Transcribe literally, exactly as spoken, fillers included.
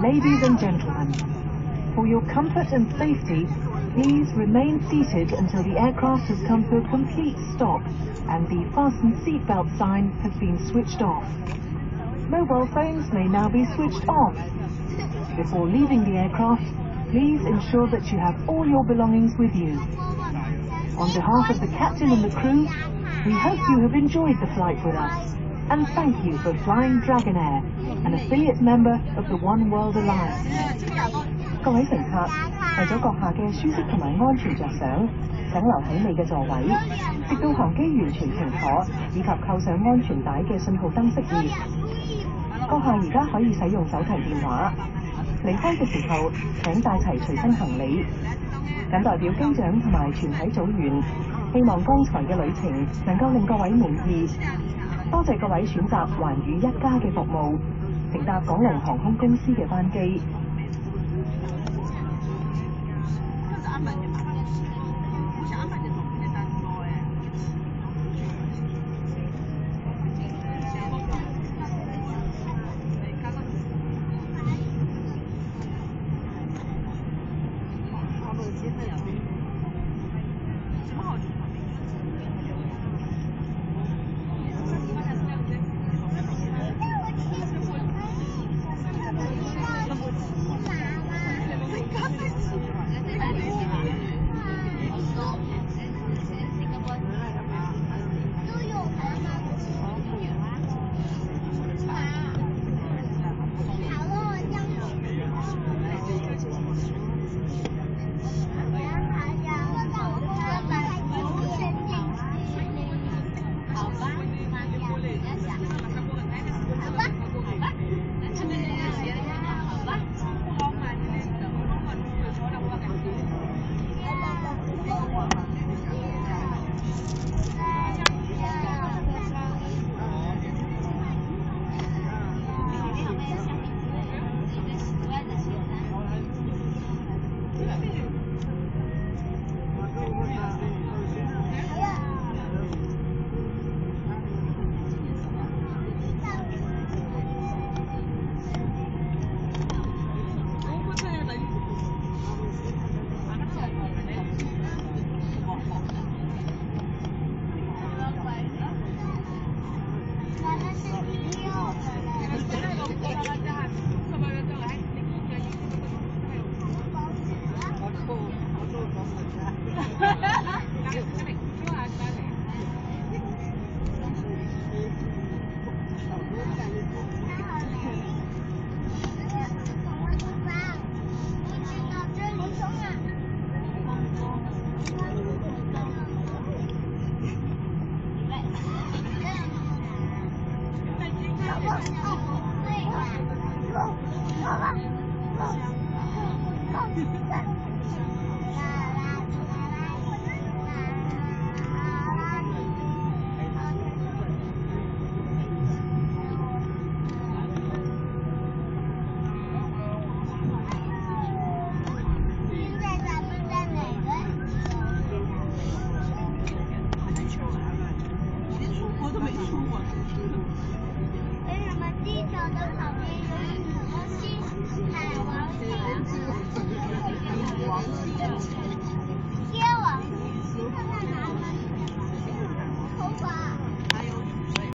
Ladies and gentlemen, for your comfort and safety, please remain seated until the aircraft has come to a complete stop and the fasten seatbelt sign has been switched off. Mobile phones may now be switched off. Before leaving the aircraft, please ensure that you have all your belongings with you. On behalf of the captain and the crew, we hope you have enjoyed the flight with us, and thank you for flying Dragonair, an affiliate member of the One World Alliance. 各位乘客，為咗閣下嘅舒適同埋安全着想，請留喺你嘅座位，直到航機完全停妥，以及扣上安全帶嘅信號燈熄滅。閣下而家可以使用手提電話。離開嘅時候，請帶齊隨身行李。謹代表機長同埋全體組員，希望剛才嘅旅程能夠令各位滿意。多謝各位選擇環宇一家嘅服務，乘搭港龍航空公司嘅班機。